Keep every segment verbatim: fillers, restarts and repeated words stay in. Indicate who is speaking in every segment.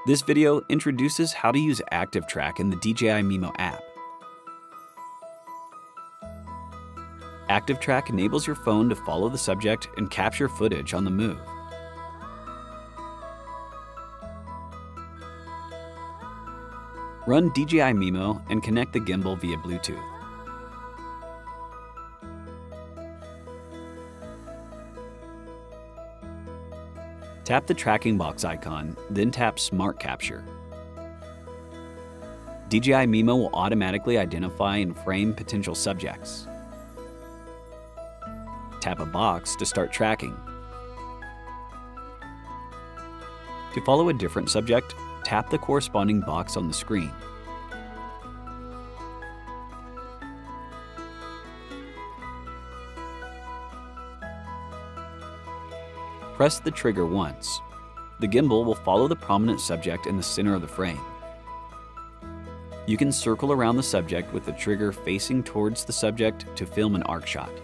Speaker 1: This video introduces how to use ActiveTrack in the D J I Mimo app. ActiveTrack enables your phone to follow the subject and capture footage on the move. Run D J I Mimo and connect the gimbal via Bluetooth. Tap the tracking box icon, then tap Smart Capture. D J I Mimo will automatically identify and frame potential subjects. Tap a box to start tracking. To follow a different subject, tap the corresponding box on the screen. Press the trigger once. The gimbal will follow the prominent subject in the center of the frame. You can circle around the subject with the trigger facing towards the subject to film an arc shot,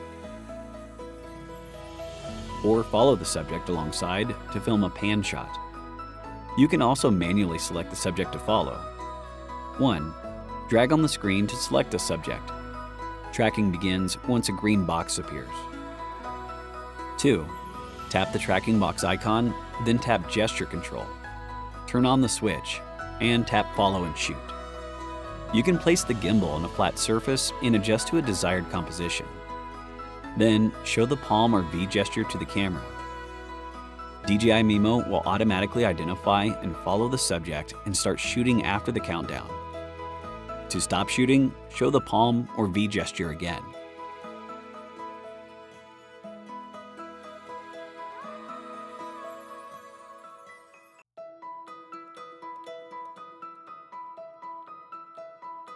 Speaker 1: or follow the subject alongside to film a pan shot. You can also manually select the subject to follow. one. Drag on the screen to select a subject. Tracking begins once a green box appears. two. Tap the tracking box icon, then tap Gesture Control. Turn on the switch, and tap Follow and Shoot. You can place the gimbal on a flat surface and adjust to a desired composition. Then, show the palm or V gesture to the camera. D J I Mimo will automatically identify and follow the subject and start shooting after the countdown. To stop shooting, show the palm or V gesture again.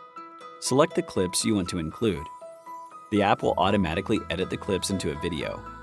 Speaker 1: Select the clips you want to include. The app will automatically edit the clips into a video.